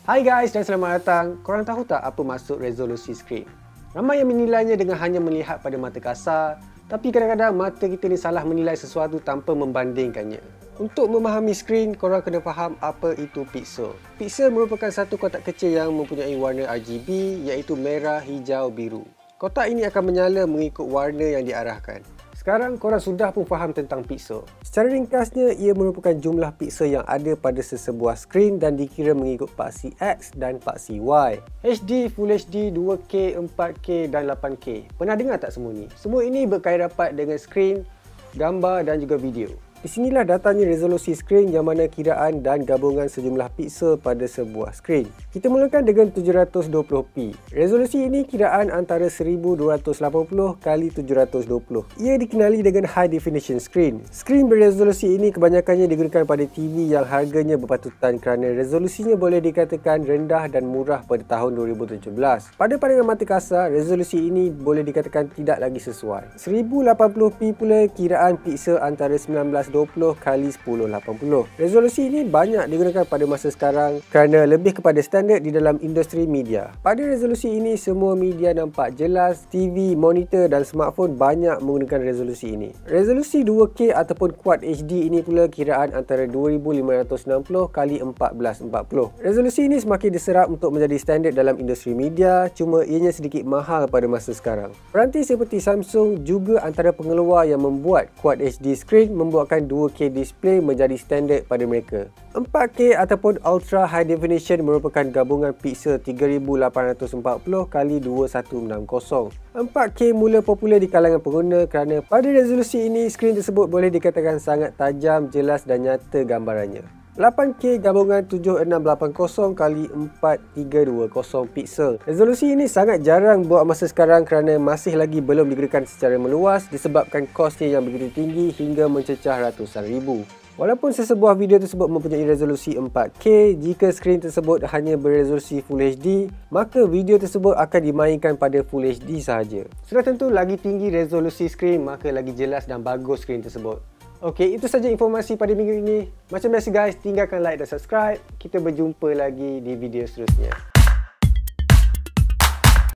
Hai guys dan selamat datang. Korang tahu tak apa maksud resolusi skrin? Ramai yang menilainya dengan hanya melihat pada mata kasar, tapi kadang-kadang mata kita ni salah menilai sesuatu tanpa membandingkannya. Untuk memahami skrin, korang kena faham apa itu pixel. Pixel merupakan satu kotak kecil yang mempunyai warna RGB iaitu merah, hijau, biru. Kotak ini akan menyala mengikut warna yang diarahkan. Sekarang korang sudah pun faham tentang pixel. Secara ringkasnya, ia merupakan jumlah pixel yang ada pada sesebuah skrin dan dikira mengikut paksi X dan paksi Y. HD, Full HD, 2K, 4K dan 8K. Pernah dengar tak semua ni? Semua ini berkait rapat dengan skrin, gambar dan juga video. Di sinilah datangnya resolusi skrin yang mana kiraan dan gabungan sejumlah pixel pada sebuah skrin. Kita mulakan dengan 720p. Resolusi ini kiraan antara 1280 x 720. Ia dikenali dengan High Definition Screen. Skrin beresolusi ini kebanyakannya digunakan pada TV yang harganya berpatutan kerana resolusinya boleh dikatakan rendah dan murah pada tahun 2017. Pada pandangan mata kasar, resolusi ini boleh dikatakan tidak lagi sesuai. 1080p pula kiraan pixel antara 1920 x 1080. Resolusi ini banyak digunakan pada masa sekarang kerana lebih kepada standard di dalam industri media. Pada resolusi ini, semua media nampak jelas. TV, monitor dan smartphone banyak menggunakan resolusi ini. Resolusi 2K ataupun Quad HD ini pula kiraan antara 2560 x 1440. Resolusi ini semakin diserap untuk menjadi standard dalam industri media, cuma ianya sedikit mahal pada masa sekarang. Peranti seperti Samsung juga antara pengeluar yang membuat Quad HD screen membuatkan 2K display menjadi standard pada mereka. 4K ataupun Ultra High Definition merupakan gabungan pixel 3840 x 2160. 4K mula popular di kalangan pengguna kerana pada resolusi ini skrin tersebut boleh dikatakan sangat tajam, jelas dan nyata gambarannya. 8K gabungan 7680 x 4320 pixel. Resolusi ini sangat jarang buat masa sekarang kerana masih lagi belum digunakan secara meluas disebabkan kosnya yang begitu tinggi hingga mencecah ratusan ribu. Walaupun sesebuah video tersebut mempunyai resolusi 4K, jika skrin tersebut hanya beresolusi Full HD, maka video tersebut akan dimainkan pada Full HD sahaja. Sudah tentu lagi tinggi resolusi skrin, maka lagi jelas dan bagus skrin tersebut. Okey, itu saja informasi pada minggu ini. Macam biasa guys, tinggalkan like dan subscribe. Kita berjumpa lagi di video seterusnya.